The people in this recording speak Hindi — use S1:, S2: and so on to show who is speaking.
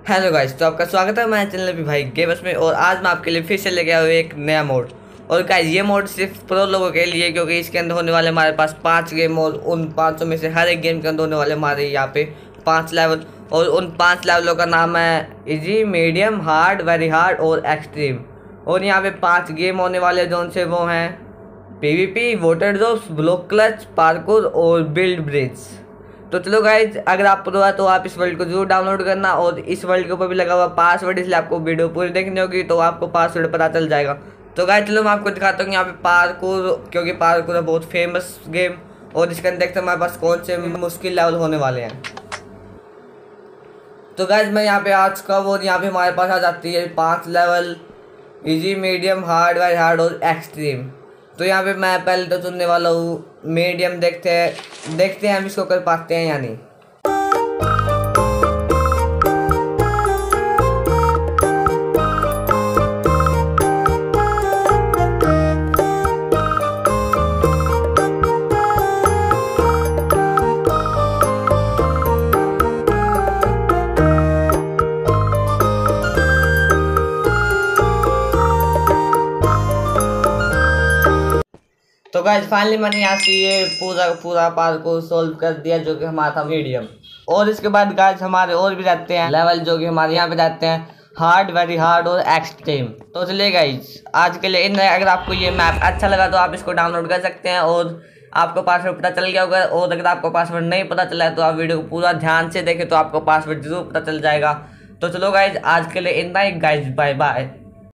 S1: हेलो गाइस, तो आपका स्वागत है हमारे चैनल पे भाई गेमर्स में। और आज मैं आपके लिए फिर से लेके आया हूँ एक नया मोड। और गाइस ये मोड सिर्फ प्रो लोगों के लिए, क्योंकि इसके अंदर होने वाले हमारे पास 5 गेम और उन 500 में से हर एक गेम के अंदर होने वाले हमारे यहाँ पे 5 लेवल। और उन 5 लेवलों का नाम है easy, medium, hard, very hard और एक्सट्रीम। और यहाँ पे 5 गेम होने वाले जोन से वो हैं PvP, water drops, block clutch, parkour और बिल्ड ब्रिज। तो चलो गाइज, अगर आप प्रो है तो आप इस वर्ल्ड को जरूर डाउनलोड करना। और इस वर्ल्ड के ऊपर भी लगा हुआ पासवर्ड, इसलिए आपको वीडियो पूरी देखनी होगी, तो आपको पासवर्ड पता चल जाएगा। तो गाइज चलो मैं आपको दिखाता हूँ यहाँ पे पार्कोर, क्योंकि पार्कोर है बहुत फेमस गेम। और इसके अंदर देखते हैं हमारे पास कौन से मुश्किल लेवल होने वाले हैं। तो गाइज मैं यहाँ पे आ चुका हूँ और यहाँ पे हमारे पास आ जाती है 5 level, easy, medium, hard, very hard और एक्सट्रीम। तो यहाँ पे मैं पहले तो चुनने वाला हूँ मीडियम। देखते हैं हम इसको कर पाते हैं या नहीं। तो गाइस फाइनली मैंने यहाँ से ये पूरा पार्ट को सोल्व कर दिया, जो कि हमारा था मीडियम। और इसके बाद गाइस हमारे और भी रहते हैं लेवल, जो कि हमारे यहाँ पे रहते हैं हार्ड, वेरी हार्ड और एक्सट्रीम। तो चलिए गाइस आज के लिए इन। अगर आपको ये मैप अच्छा लगा तो आप इसको डाउनलोड कर सकते हैं और आपको पासवर्ड पता चल गया होगा। और अगर आपको पासवर्ड नहीं पता चला है तो आप वीडियो को पूरा ध्यान से देखें, तो आपको पासवर्ड जरूर पता चल जाएगा। तो चलो गाइज आज के लिए इतना ही गाइज, बाय बाय।